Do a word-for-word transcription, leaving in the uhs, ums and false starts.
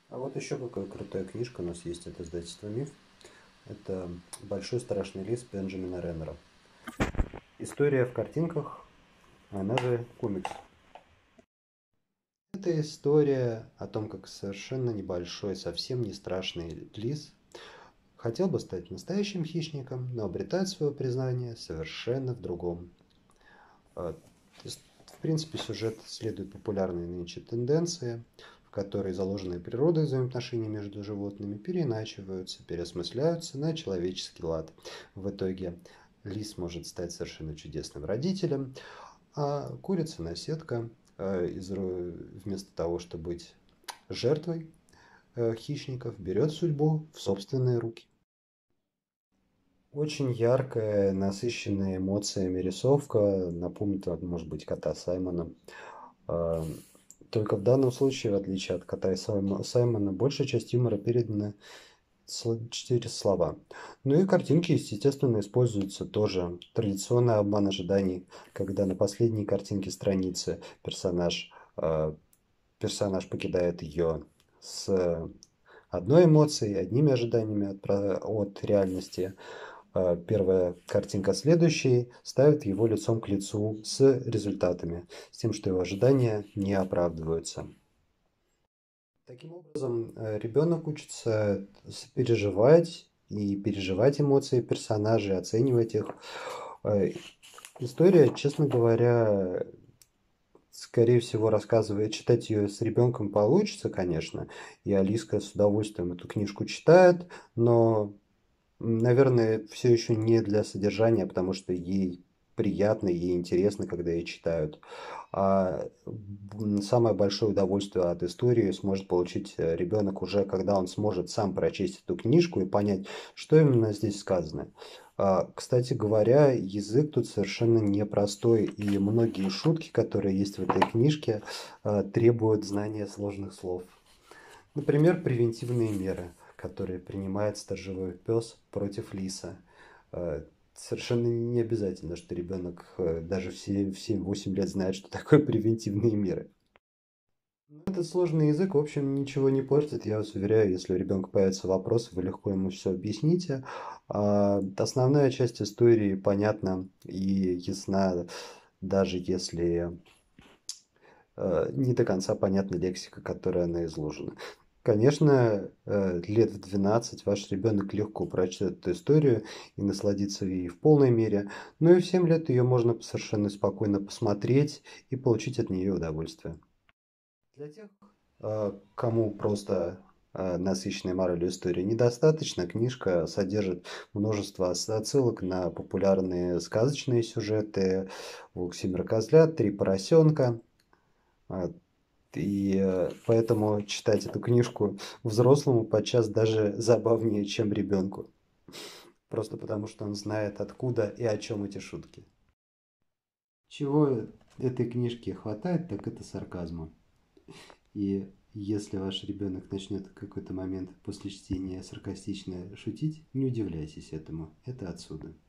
А вот еще какая крутая книжка у нас есть от издательства «Миф». Это «Большой страшный лис» Бенджамина Реннера. История в картинках, она же комикс. Это история о том, как совершенно небольшой, совсем не страшный лис хотел бы стать настоящим хищником, но обретает свое признание совершенно в другом. А, то есть, в принципе, сюжет следует популярной нынче тенденции, в которой заложенные природой взаимоотношения между животными переиначиваются, переосмысляются на человеческий лад. В итоге лис может стать совершенно чудесным родителем, а курица-наседка э, из, вместо того, чтобы быть жертвой э, хищников, берет судьбу в собственные руки. Очень яркая, насыщенная эмоциями рисовка, напомнит, вот, может быть, кота Саймона. А, Только в данном случае, в отличие от кота и Саймо- Саймона, большая часть юмора передана сл- через слова. Ну и картинки, естественно, используются тоже. Традиционный обман ожиданий, когда на последней картинке страницы персонаж, а, персонаж покидает ее с одной эмоцией, одними ожиданиями от, про- от реальности, а первая картинка следующей ставит его лицом к лицу с результатами, с тем, что его ожидания не оправдываются. Таким образом, э, ребенок учится переживать и переживать эмоции персонажей, оценивать их. Э, История, честно говоря, скорее всего, рассказывает, читать ее с ребенком получится, конечно, и Алиска с удовольствием эту книжку читает, но наверное, все еще не для содержания, потому что ей приятно, ей интересно, когда ее читают. А м, самое большое удовольствие от истории сможет получить э, ребенок уже, когда он сможет сам прочесть эту книжку и понять, что именно здесь сказано. А, Кстати говоря, язык тут совершенно непростой, и многие шутки, которые есть в этой книжке, а, требуют знания сложных слов. Например, превентивные меры, которые принимает сторожевой пес против лиса. Э, Совершенно не обязательно, что ребенок э, даже в семь-восемь лет знает, что такое превентивные меры. Но этот сложный язык, в общем, ничего не портит. Я вас уверяю, если у ребенка появятся вопросы, вы легко ему все объясните. А основная часть истории понятна и ясна, даже если э, не до конца понятна лексика, которая она изложена. Конечно, э, лет в двенадцать ваш ребенок легко прочтет эту историю и насладится ей в полной мере, но и в семь лет ее можно совершенно спокойно посмотреть и получить от нее удовольствие. Для тех, э, кому просто э, насыщенной моралью истории недостаточно, книжка содержит множество ос- отсылок на популярные сказочные сюжеты: «Волк, семеро козлят», «Три поросенка». А, И э, поэтому читать эту книжку взрослому подчас даже забавнее, чем ребенку. Просто потому, что он знает, откуда и о чем эти шутки. Чего этой книжке хватает, так это сарказма. И если ваш ребенок начнет в какой-то момент после чтения саркастично шутить, не удивляйтесь этому. Это отсюда.